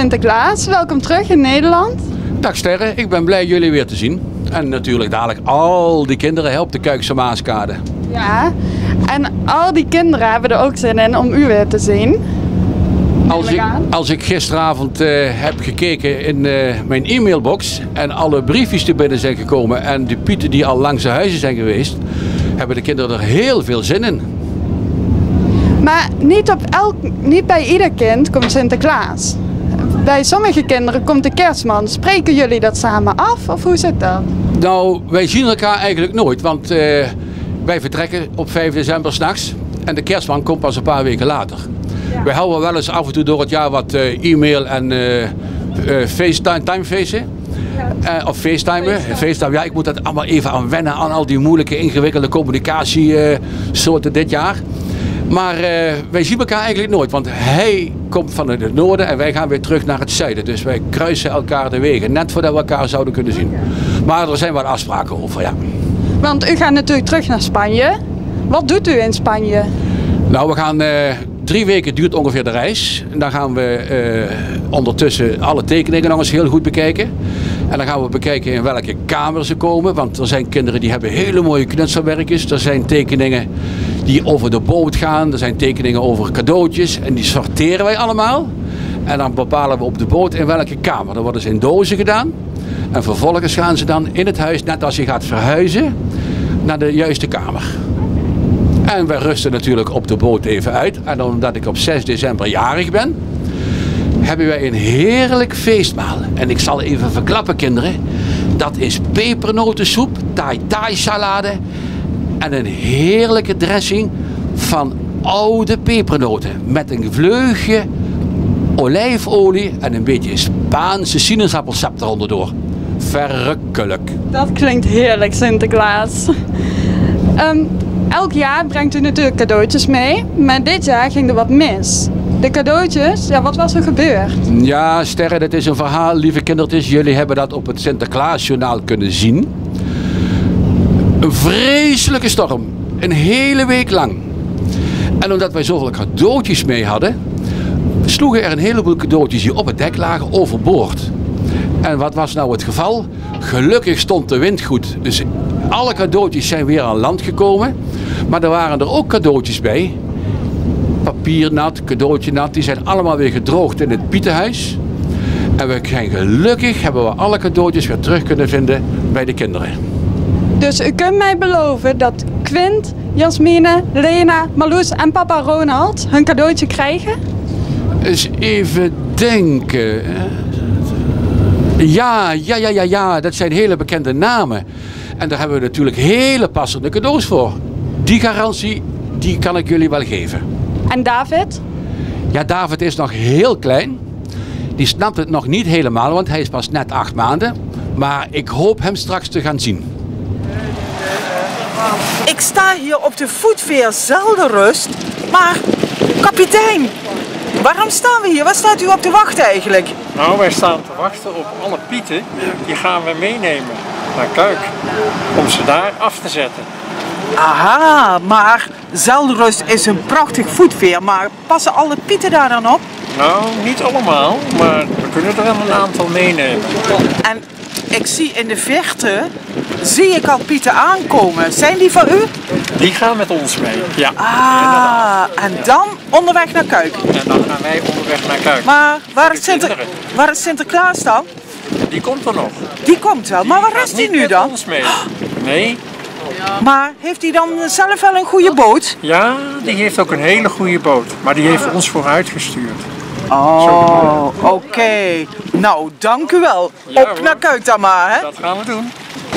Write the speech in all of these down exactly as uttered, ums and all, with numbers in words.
Sinterklaas, welkom terug in Nederland. Dag Sterren, ik ben blij jullie weer te zien. En natuurlijk dadelijk al die kinderen hè, op de Kuikse Maaskade. Ja, en al die kinderen hebben er ook zin in om u weer te zien. Als ik, als ik gisteravond uh, heb gekeken in uh, mijn e-mailbox en alle briefjes die binnen zijn gekomen en de pieten die al langs de huizen zijn geweest, hebben de kinderen er heel veel zin in. Maar niet, op elk, niet bij ieder kind komt Sinterklaas. Bij sommige kinderen komt de kerstman. Spreken jullie dat samen af of hoe zit dat? Nou, wij zien elkaar eigenlijk nooit, want uh, wij vertrekken op vijf december 's nachts en de kerstman komt pas een paar weken later. Ja. Wij houden wel eens af en toe door het jaar wat uh, e-mail en uh, uh, FaceTime timefacen. Ja. Uh, of FaceTime. FaceTime. FaceTime. Ja, ik moet dat allemaal even aan wennen aan al die moeilijke, ingewikkelde communicatiesoorten uh, dit jaar. Maar uh, wij zien elkaar eigenlijk nooit, want hij komt van het noorden en wij gaan weer terug naar het zuiden. Dus wij kruisen elkaar de wegen, net voordat we elkaar zouden kunnen zien. Maar er zijn wat afspraken over, ja. Want u gaat natuurlijk terug naar Spanje. Wat doet u in Spanje? Nou, we gaan... Uh, Drie weken duurt ongeveer de reis. En dan gaan we uh, ondertussen alle tekeningen nog eens heel goed bekijken. En dan gaan we bekijken in welke kamer ze komen. Want er zijn kinderen die hebben hele mooie knutselwerkjes. Er zijn tekeningen die over de boot gaan. Er zijn tekeningen over cadeautjes. En die sorteren wij allemaal. En dan bepalen we op de boot in welke kamer. Dan worden ze in dozen gedaan. En vervolgens gaan ze dan in het huis, net als je gaat verhuizen, naar de juiste kamer. En wij rusten natuurlijk op de boot even uit. En omdat ik op zes december jarig ben, hebben wij een heerlijk feestmaal. En ik zal even verklappen, kinderen. Dat is pepernotensoep, tai-tai salade en een heerlijke dressing van oude pepernoten. Met een vleugje olijfolie en een beetje Spaanse sinaasappelsap eronder door. Verrukkelijk. Dat klinkt heerlijk, Sinterklaas. Um, Elk jaar brengt u natuurlijk cadeautjes mee, maar dit jaar ging er wat mis. De cadeautjes, ja, wat was er gebeurd? Ja, Sterren, dat is een verhaal, lieve kindertjes. Jullie hebben dat op het Sinterklaasjournaal kunnen zien. Een vreselijke storm, een hele week lang. En omdat wij zoveel cadeautjes mee hadden, sloegen er een heleboel cadeautjes die op het dek lagen overboord. En wat was nou het geval? Gelukkig stond de wind goed, dus alle cadeautjes zijn weer aan land gekomen. Maar er waren er ook cadeautjes bij. Papiernat, cadeautje nat, die zijn allemaal weer gedroogd in het Pietenhuis. En we zijn gelukkig, hebben we alle cadeautjes weer terug kunnen vinden bij de kinderen. Dus u kunt mij beloven dat Quint, Jasmine, Lena, Marloes en papa Ronald hun cadeautje krijgen? Eens even denken. Ja, ja, ja, ja, ja, dat zijn hele bekende namen. En daar hebben we natuurlijk hele passende cadeaus voor. Die garantie, die kan ik jullie wel geven. En David? Ja, David is nog heel klein. Die snapt het nog niet helemaal, want hij is pas net acht maanden. Maar ik hoop hem straks te gaan zien. Ik sta hier op de voetveer Zeldenrust, maar kapitein, waarom staan we hier? Waar staat u op te wachten eigenlijk? Nou, wij staan te wachten op alle pieten. Die gaan we meenemen naar Kuik, om ze daar af te zetten. Aha, maar Zeldenrust is een prachtig voetveer, maar passen alle pieten daar dan op? Nou, niet allemaal, maar we kunnen er wel een aantal meenemen. En ik zie in de verte, zie ik al pieten aankomen. Zijn die van u? Die gaan met ons mee, ja. Ah, en dan onderweg naar Kuik. En dan gaan wij onderweg naar Kuik. Maar waar is, Sinter... waar is Sinterklaas dan? Die komt er nog. Die komt wel, maar waar is die nu dan? Ons mee. Nee. Maar heeft hij dan zelf wel een goede boot? Ja, die heeft ook een hele goede boot. Maar die heeft ons vooruitgestuurd. Oh, oké. Okay. Nou, dank u wel. Ja, op hoor. naar Kuik dan maar, hè? Dat gaan we doen.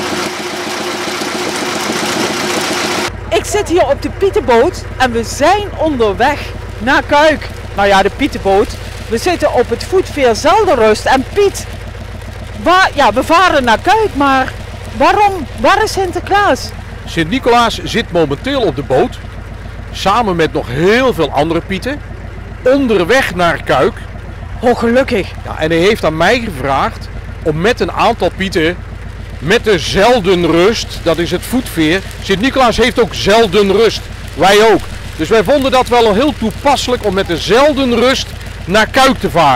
Ik zit hier op de Pietenboot en we zijn onderweg naar Kuik. Nou ja, de Pietenboot. We zitten op het voetveer Zeldenrust. En Piet, waar, ja, we varen naar Kuik, maar waarom? Waar is Sinterklaas? Sint-Nicolaas zit momenteel op de boot, samen met nog heel veel andere Pieten, onderweg naar Kuik. Oh, gelukkig. Ja, en hij heeft aan mij gevraagd om met een aantal Pieten, met de Zeldenrust, dat is het voetveer. Sint-Nicolaas heeft ook Zeldenrust, wij ook. Dus wij vonden dat wel heel toepasselijk om met de Zeldenrust naar Kuik te varen. Ah.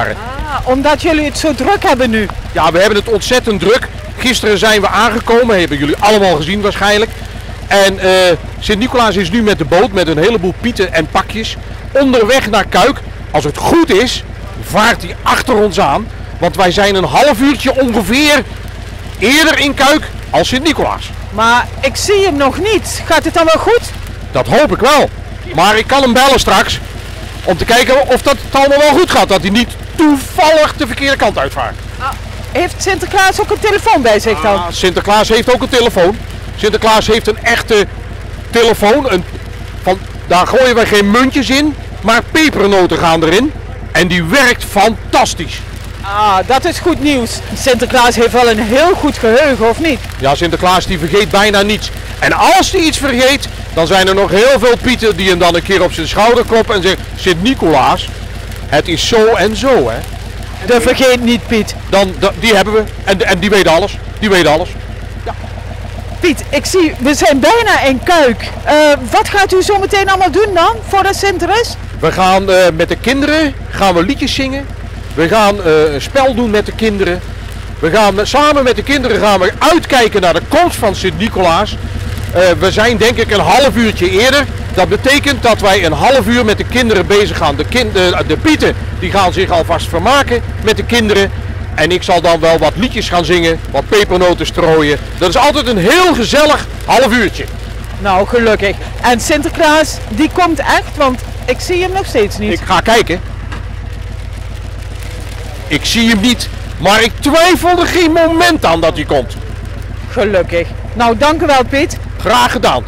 Ah, omdat jullie het zo druk hebben nu. Ja, we hebben het ontzettend druk. Gisteren zijn we aangekomen, hebben jullie allemaal gezien waarschijnlijk. En uh, Sint-Nicolaas is nu met de boot met een heleboel pieten en pakjes onderweg naar Kuik. Als het goed is, vaart hij achter ons aan. Want wij zijn een half uurtje ongeveer eerder in Kuik als Sint-Nicolaas. Maar ik zie hem nog niet. Gaat het dan wel goed? Dat hoop ik wel. Maar ik kan hem bellen straks om te kijken of dat het allemaal wel goed gaat. Dat hij niet toevallig de verkeerde kant uitvaart. Ah, heeft Sinterklaas ook een telefoon bij zich dan? Ah, Sinterklaas heeft ook een telefoon. Sinterklaas heeft een echte telefoon. Een, van, daar gooien we geen muntjes in, maar pepernoten gaan erin. En die werkt fantastisch. Ah, dat is goed nieuws. Sinterklaas heeft wel een heel goed geheugen, of niet? Ja, Sinterklaas die vergeet bijna niets. En als hij iets vergeet, dan zijn er nog heel veel pieten die hem dan een keer op zijn schouder kloppen en zeggen: Sint-Nicolaas, het is zo en zo, hè. De vergeet niet, Piet. Dan, da, die hebben we. En, en die weten alles. Die weten alles. Ja. Piet, ik zie, we zijn bijna in Kuik. Uh, wat gaat u zo meteen allemaal doen dan, voordat Sint er is? We gaan uh, met de kinderen gaan we liedjes zingen. We gaan uh, een spel doen met de kinderen. We gaan met, samen met de kinderen gaan we uitkijken naar de komst van Sint-Nicolaas. Uh, we zijn denk ik een half uurtje eerder. Dat betekent dat wij een half uur met de kinderen bezig gaan. De, kind, uh, de pieten die gaan zich alvast vermaken met de kinderen. En ik zal dan wel wat liedjes gaan zingen, wat pepernoten strooien. Dat is altijd een heel gezellig half uurtje. Nou, gelukkig. En Sinterklaas, die komt echt, want ik zie hem nog steeds niet. Ik ga kijken. Ik zie hem niet, maar ik twijfel er geen moment aan dat hij komt. Gelukkig. Nou, dank u wel, Piet. Graag gedaan.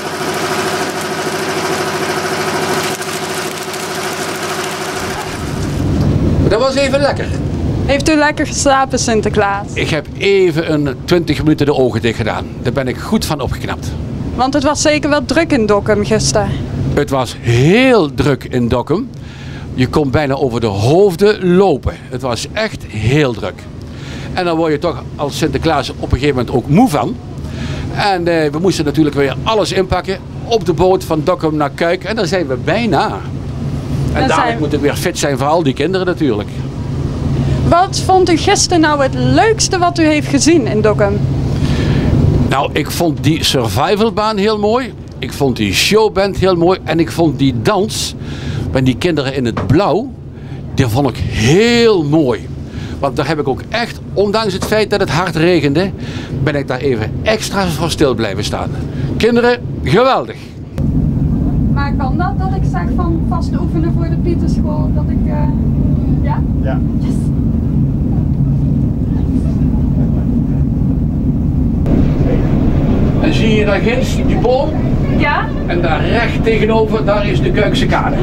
Dat was even lekker. Heeft u lekker geslapen, Sinterklaas? Ik heb even een twintig minuten de ogen dicht gedaan. Daar ben ik goed van opgeknapt. Want het was zeker wel druk in Dokkum gisteren. Het was heel druk in Dokkum. Je kon bijna over de hoofden lopen. Het was echt heel druk. En dan word je toch als Sinterklaas op een gegeven moment ook moe van. En eh, we moesten natuurlijk weer alles inpakken op de boot van Dokkum naar Kuik. En daar zijn we bijna. En Dan dadelijk zijn... moet ik weer fit zijn voor al die kinderen natuurlijk. Wat vond u gisteren nou het leukste wat u heeft gezien in Dokkum? Nou, ik vond die survivalbaan heel mooi. Ik vond die showband heel mooi. En ik vond die dans met die kinderen in het blauw, die vond ik heel mooi. Want daar heb ik ook echt, ondanks het feit dat het hard regende, ben ik daar even extra voor stil blijven staan. Kinderen, geweldig. Maar kan dat, dat ik zeg van vast oefenen voor de Pieterschool, dat ik, uh, ja? Ja. Yes. En zie je daar ginds, die boom? Ja? En daar recht tegenover, daar is de Kuikse kade.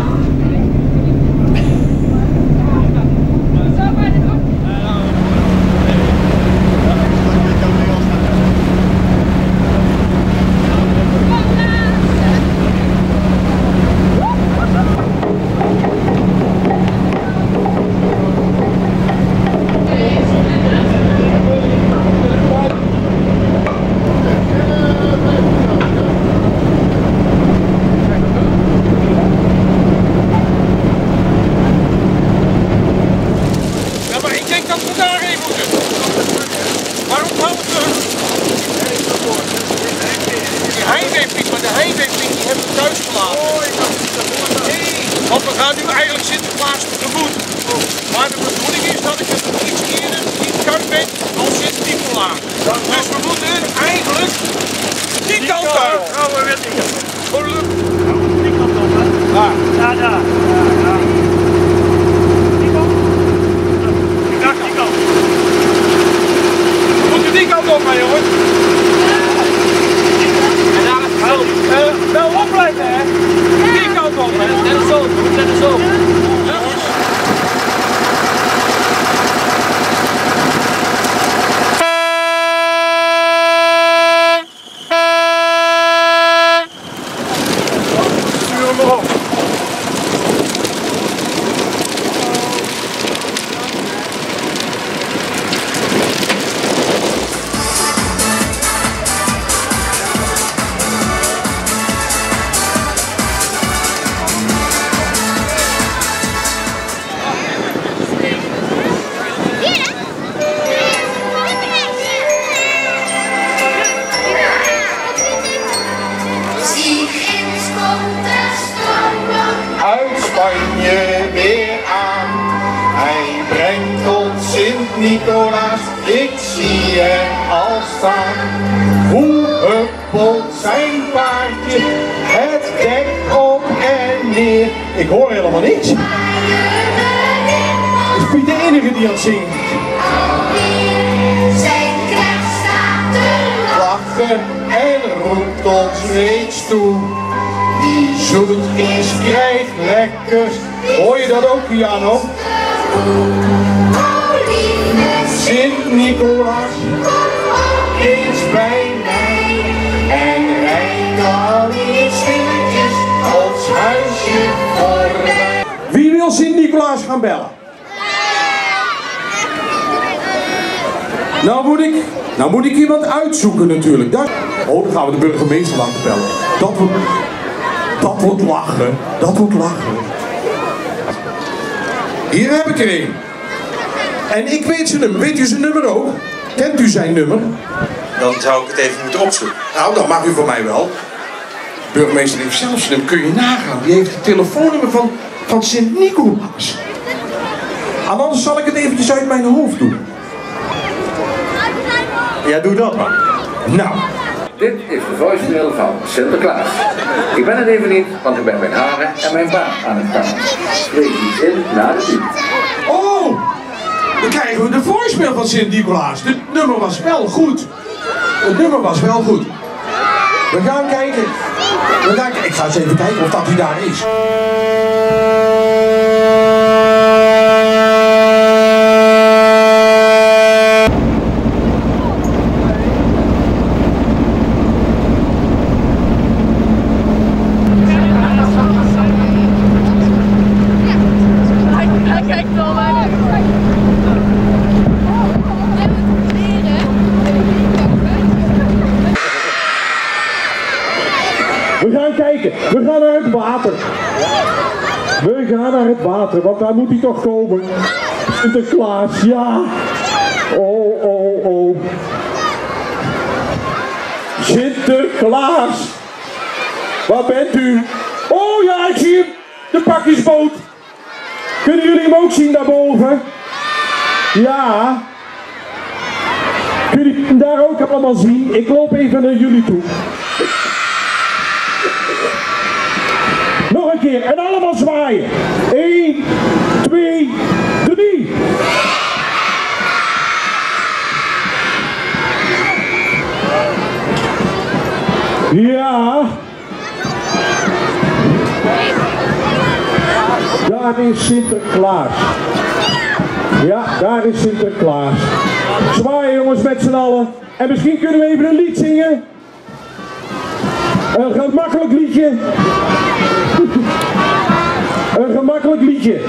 Want we gaan nu eigenlijk Sinterklaas tegemoet. Maar de bedoeling is dat ik het iets eerder in Kuik ben als Sint-Nicolaas. Dus we moeten eigenlijk die kant uit. Ja, we weten het. Die kant op, hè? Daar. Ja, daar. Ja, ja. Die kant? Ik dacht die kant. We moeten die kant op, hè, jongens. En daar is het Uh, wel opletten, hè? Die kant op, hè? net zo, net zo. Stuur hem erop. Sint-Nicolaas, ik zie je al staan. Hoe huppelt zijn paardje, het dek op en neer. Ik hoor helemaal niks. Is Piet de enige die aan het zingen? Zijn knecht staat te lachen en roept ons reeds toe. Die zoetjes krijgt lekkers. Hoor je dat ook, Piano? Sint-Nicolaas, eens bij mij en rijd al iets stilletjes ons huisje voorbij. Wie wil Sint-Nicolaas gaan bellen? Nou moet ik, nou moet ik iemand uitzoeken natuurlijk. Dat... Oh, dan gaan we de burgemeester laten bellen. Dat wordt, dat wordt lachen. Dat wordt lachen. Hier heb ik er een. En ik weet zijn nummer. Weet u zijn nummer ook? Kent u zijn nummer? Dan zou ik het even moeten opzoeken. Nou, dat mag u voor mij wel. De burgemeester heeft zelf zijn nummer. Kun je nagaan. Die heeft het telefoonnummer van, van Sint-Nicolaas. En anders zal ik het eventjes uit mijn hoofd doen. Ja, doe dat maar. Nou. Dit is de voicemail van Sinterklaas. Ik ben het even niet, want ik ben mijn haren en mijn baard aan het kammen. Spreek iets in na de piep. Oh! Dan krijgen we de voicemail van Sint-Nicolaas. Het nummer was wel goed. Het nummer was wel goed. We gaan kijken. We gaan, ik ga eens even kijken of dat hij daar is. We gaan kijken, we gaan naar het water. We gaan naar het water, want daar moet hij toch komen. Sinterklaas, ja. Oh, oh, oh. Sinterklaas. Waar bent u? Oh ja, ik zie hem. De pakjesboot. Kunnen jullie hem ook zien daarboven? Ja. Kunnen jullie hem daar ook allemaal zien? Ik loop even naar jullie toe. Nog een keer en allemaal zwaaien. één, twee, drie. Ja. Daar is Sinterklaas. Ja, daar is Sinterklaas. Zwaaien jongens met z'n allen. En misschien kunnen we even een lied zingen. Een gemakkelijk liedje. Een gemakkelijk liedje.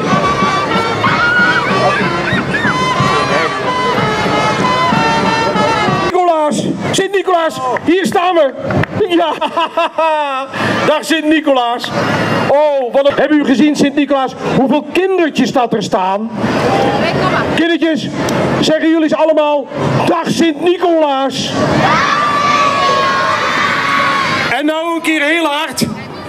Nicolaas, Sint-Nicolaas, hier staan we. Ja, dag Sint-Nicolaas. Oh, wat een... Hebben u gezien, Sint-Nicolaas, hoeveel kindertjes dat er staan? Kindertjes, zeggen jullie eens allemaal, dag Sint-Nicolaas. En nou een keer heel hard.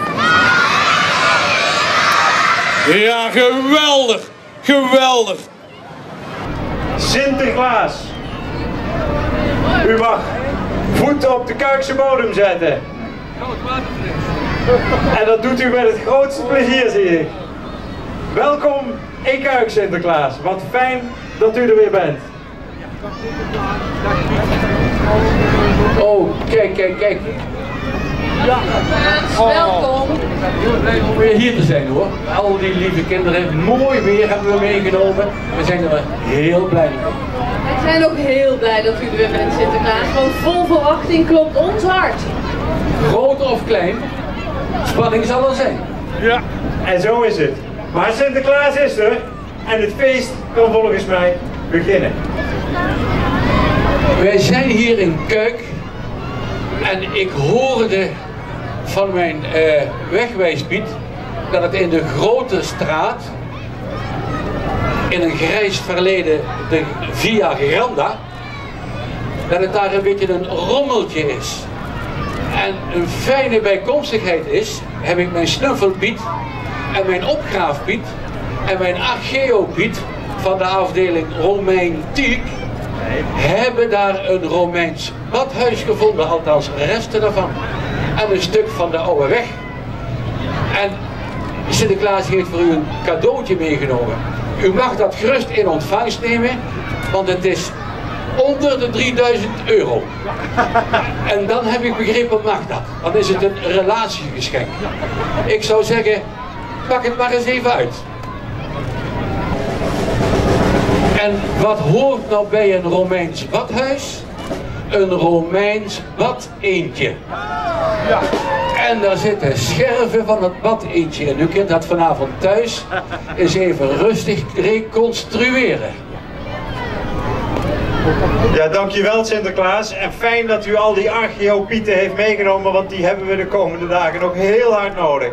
Ja, geweldig. Geweldig. Sinterklaas. U mag voeten op de Kuikse bodem zetten. En dat doet u met het grootste plezier, zie ik. Welkom in Kuik, Sinterklaas. Wat fijn dat u er weer bent. Oh, kijk, kijk, kijk. Ja. Welkom. Heel blij om weer hier te zijn hoor. Al die lieve kinderen, mooi weer hebben we meegenomen. We zijn er heel blij mee. Wij zijn ook heel blij dat u er weer bent, Sinterklaas. Want vol verwachting klopt ons hart. Groot of klein, spanning zal er zijn. Ja, en zo is het. Maar Sinterklaas is er en het feest kan volgens mij beginnen. Wij zijn hier in Kuik en ik hoorde van mijn uh, wegwijspiet dat het in de grote straat, in een grijs verleden, de Via Granda, dat het daar een beetje een rommeltje is. En een fijne bijkomstigheid is, heb ik mijn snuffelpiet en mijn opgraafpiet en mijn archeopiet van de afdeling Romeintijk hebben daar een Romeins badhuis gevonden, althans resten daarvan. En een stuk van de oude weg. En Sinterklaas heeft voor u een cadeautje meegenomen. U mag dat gerust in ontvangst nemen, want het is onder de drieduizend euro. En dan heb ik begrepen, mag dat. Dan is het een relatiegeschenk. Ik zou zeggen, pak het maar eens even uit. En wat hoort nou bij een Romeins badhuis? Een Romeins badeentje. Ja. En daar zitten scherven van het badeentje in. U kunt dat vanavond thuis eens even rustig reconstrueren. Ja, dankjewel Sinterklaas. En fijn dat u al die archeopieten heeft meegenomen, want die hebben we de komende dagen nog heel hard nodig.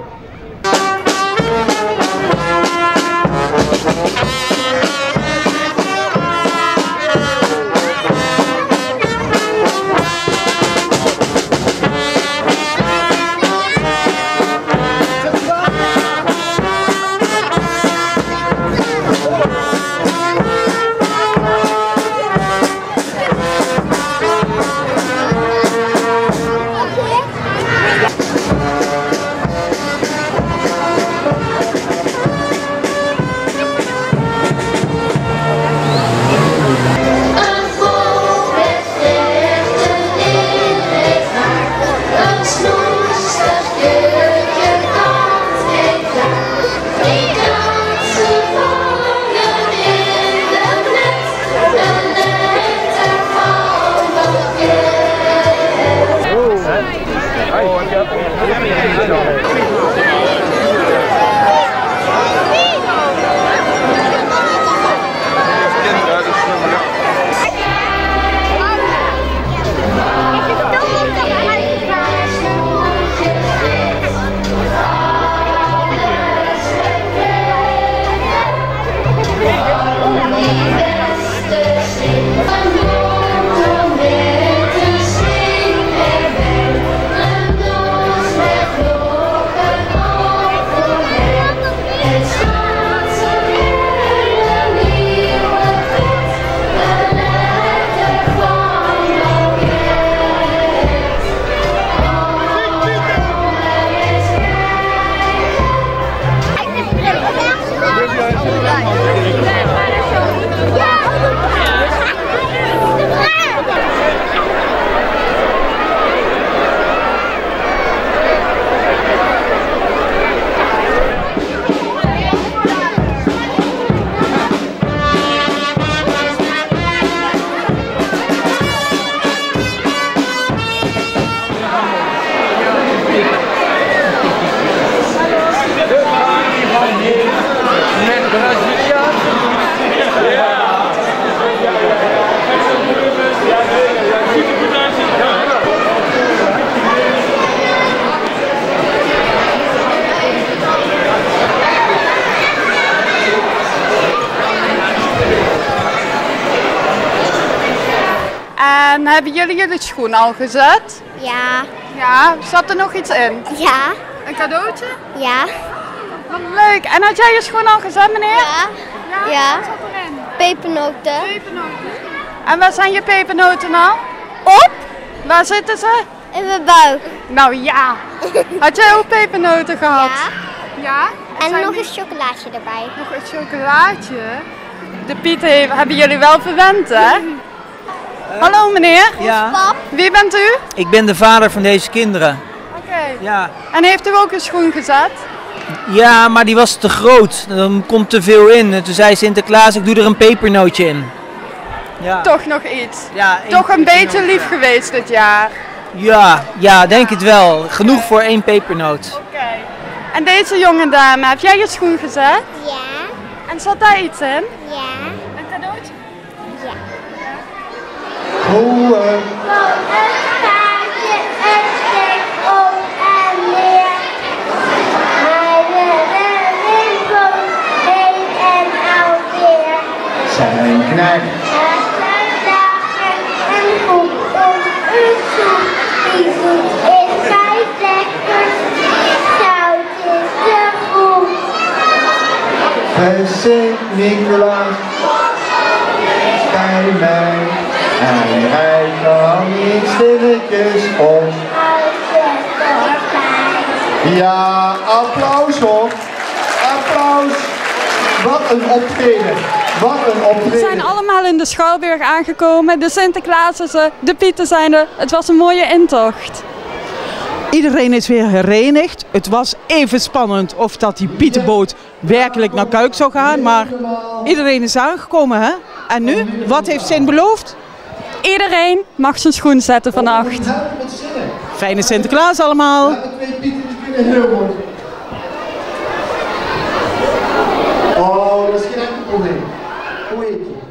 En hebben jullie jullie schoen al gezet? Ja. Ja, zat er nog iets in? Ja. Een cadeautje? Ja. Wat leuk. En had jij je schoen al gezet, meneer? Ja. Ja? Ja. Wat zat erin? Pepernoten. Pepernoten. En waar zijn je pepernoten nou? Op? Waar zitten ze? In mijn buik. Nou ja. Had jij ook pepernoten gehad? Ja. Ja? En, en nog een chocolaatje erbij. Nog een chocolaatje? De Piet heeft, hebben jullie wel verwend, hè? Uh, Hallo meneer. Ja. Pap. Wie bent u? Ik ben de vader van deze kinderen. Oké. Okay. Ja. En heeft u ook een schoen gezet? Ja, maar die was te groot. Er komt te veel in. En toen zei Sinterklaas, ik doe er een pepernootje in. Ja. Toch nog iets? Ja, toch een beetje lief geweest dit jaar? Ja, ja, denk het wel. Genoeg voor één pepernoot. Oké. Okay. En deze jonge dame, heb jij je schoen gezet? Ja. En zat daar iets in? Ja. Een cadeautje? Ja. Hoe? Uh... Zijn knecht. En goed om u zoet. Die zoet is vijf lekker. Zout is te goed. Bij Sint Nicolaas En hij kan niet stilletjes om. Ja, applaus hoor. Applaus. Wat een optreden. Wat een optreden. We zijn allemaal in de Schouwburg aangekomen. De Sinterklaassen, de Pieten zijn er. Het was een mooie intocht. Iedereen is weer herenigd. Het was even spannend of dat die Pietenboot werkelijk naar Kuik zou gaan. Maar iedereen is aangekomen, hè? En nu? Wat heeft Sint beloofd? Iedereen mag zijn schoen zetten vannacht. Fijne Sinterklaas allemaal. Twee Pieten die kunnen heel mooi. Oh, dat is geen enkel probleem. Hoe heet je?